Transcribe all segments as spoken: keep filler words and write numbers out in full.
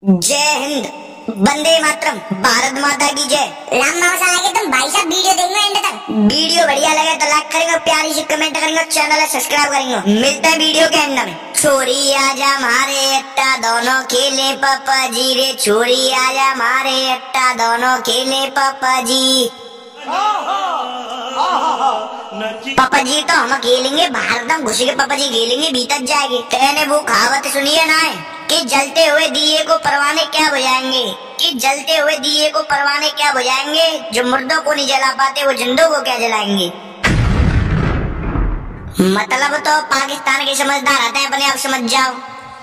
जय हिंद, वंदे मातरम, भारत माता की जय। राम मसाला के तुम भाई साहब वीडियो देखना एंड तक। वीडियो बढ़िया लगे तो लाइक करेंगे, प्यारी सी कमेंट करेंगे, चैनल सब्सक्राइब करेंगे। मिलते हैं वीडियो के एंड में। छोरी आजा मारे अट्टा दोनों खेले पापा जी रे, छोरी आजा मारे अट्टा दोनों खेले पापा जी। पापा जी तो हम खेलेंगे, बाहर दम घुस के पापा जी खेलेंगे, भीतर जाएंगे। कहने वो कहावत सुनिए ना है कि जलते हुए दिए को परवाने क्या बुझाएंगे, कि जलते हुए दिए को परवाने क्या बुझाएंगे, जो मुर्दों को नहीं जला पाते वो जिंदों को क्या जलाएंगे। मतलब तो पाकिस्तान के समझदार आते हैं, अपने आप समझ जाओ।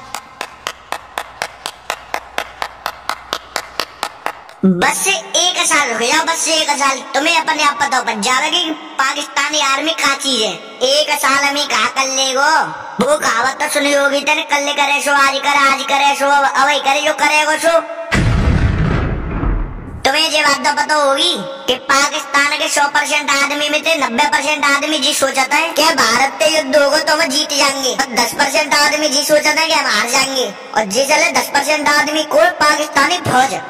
बस से एक साल रुक जाओ, बस से एक साल, तुम्हें अपने आप पता पड़ जाएगा कि पाकिस्तानी आर्मी का चीज है। एक साल हमें कहा कर लेगो, वो कहावत तो सुनी होगी तेरे, कल करे सो आज करे, आज करे सो अवई करे, जो करेगो सो। तुम्हें ये बात तो पता होगी कि पाकिस्तान के सौ परसेंट आदमी में से नब्बे परसेंट आदमी जी सोचता है कि भारत से युद्ध होगा तो हम जीत जाएंगे, और दस परसेंट आदमी जी सोचता है कि हम हार जाएंगे। और जी चले दस परसेंट आदमी को पाकिस्तानी फौज।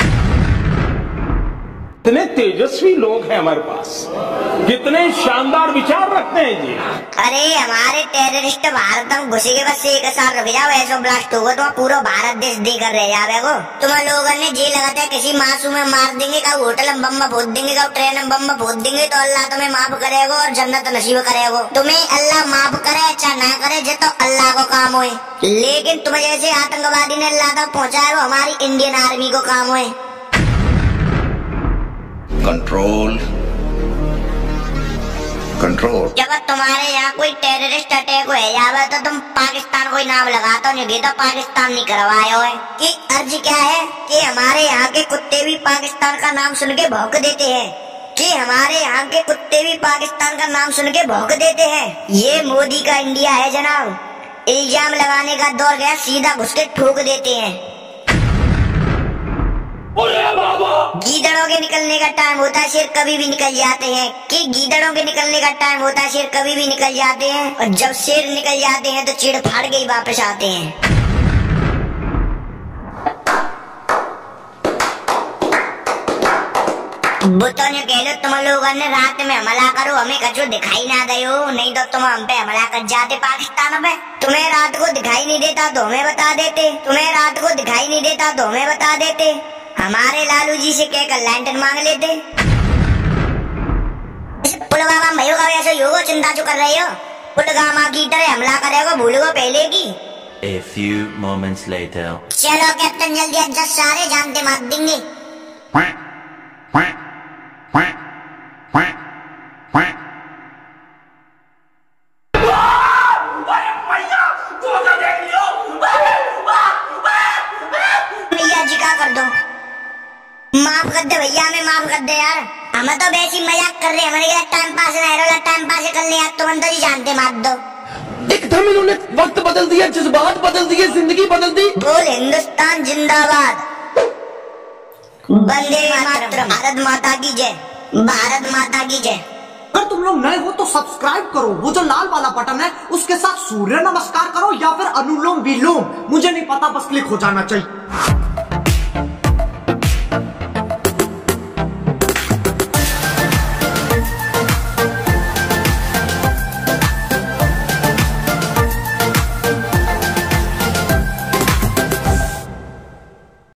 कितने तेजस्वी लोग हैं हमारे पास, कितने शानदार विचार रखते हैं जी। अरे हमारे टेररिस्ट भारत में घुसे के बस एक साल रुक जाओ, ऐसा ब्लास्ट होगा तो पूरा भारत देश देकर रह जाएगा। तुम लोगों ने जी लगाता है किसी मासूम में मार देंगे, का होटल में बम फोड़ देंगे, का ट्रेन में बम फोड़ देंगे तो अल्लाह तुम्हें माफ करेगा और जन्नत नसीब करेगा। तुम्हें अल्लाह माफ करे अच्छा ना करे, जो तो अल्लाह को काम होए, लेकिन तुम्हें जैसे आतंकवादी ने अल्लाह तक पहुँचाया वो हमारी इंडियन आर्मी को काम होए। Control control. जब तुम्हारे यहाँ कोई टेररिस्ट अटैक हो जावे तो तुम पाकिस्तान कोई नाम लगाता नहीं, तो पाकिस्तान नहीं करवाए हो कि अर्ज क्या है कि हमारे यहाँ के कुत्ते भी पाकिस्तान का नाम सुन के भौंक देते हैं, कि हमारे यहाँ के कुत्ते भी पाकिस्तान का नाम सुन के भौंक देते हैं। ये मोदी का इंडिया है जनाब, इल्जाम लगाने का दौर गया, सीधा घुस के ठोक देते हैं। गीदड़ों के निकलने का टाइम होता है, शेर कभी भी निकल जाते हैं, कि गीदड़ों के निकलने का टाइम होता है, शेर कभी भी निकल जाते हैं, और जब शेर निकल जाते हैं तो चिड़ फाड़ के ही वापस आते हैं। बुतों ने कह लो तुम लोगों ने रात में हमला करो, हमें कछु दिखाई ना दे, नहीं तो तुम हम पे हमला कर जाते पाकिस्तान में। तुम्हें रात को दिखाई नहीं देता तो हमें बता देते, तुम्हें रात को दिखाई नहीं देता तो हमें बता देते, हमारे लालू जी से कहकर लैंटन मांग लेते। पुलवामा में होगा वैसे योगो चिंता जो कर रहे हो, पुलवामा की तरह हमला करेगा, भूलोगे पहले की। A few moments later. चलो कैप्टन जल्दी आज सारे जानते मार देंगे। भैया जी का कर दो, माफ कर दे भैया, हमें माफ कर दे यार, हम तो वैसी मजाक कर रहे हैं, हमारे टाइम पास ना टाइम पास कर ले, तो अंदर ही जानते मार दो। एकदम इन्होंने वक्त बदल दिया, जज्बात बदल दिए, जिंदगी बदल दी। बोल हिंदुस्तान जिंदाबाद, वंदे मातरम, भारत माता की जय, भारत माता की जय। अगर तुम लोग नए हो तो सब्सक्राइब करो, वो जो लाल वाला बटन है उसके साथ सूर्य नमस्कार करो या फिर अनुलोम विलोम, मुझे नहीं पता, बस क्लिक हो जाना चाहिए।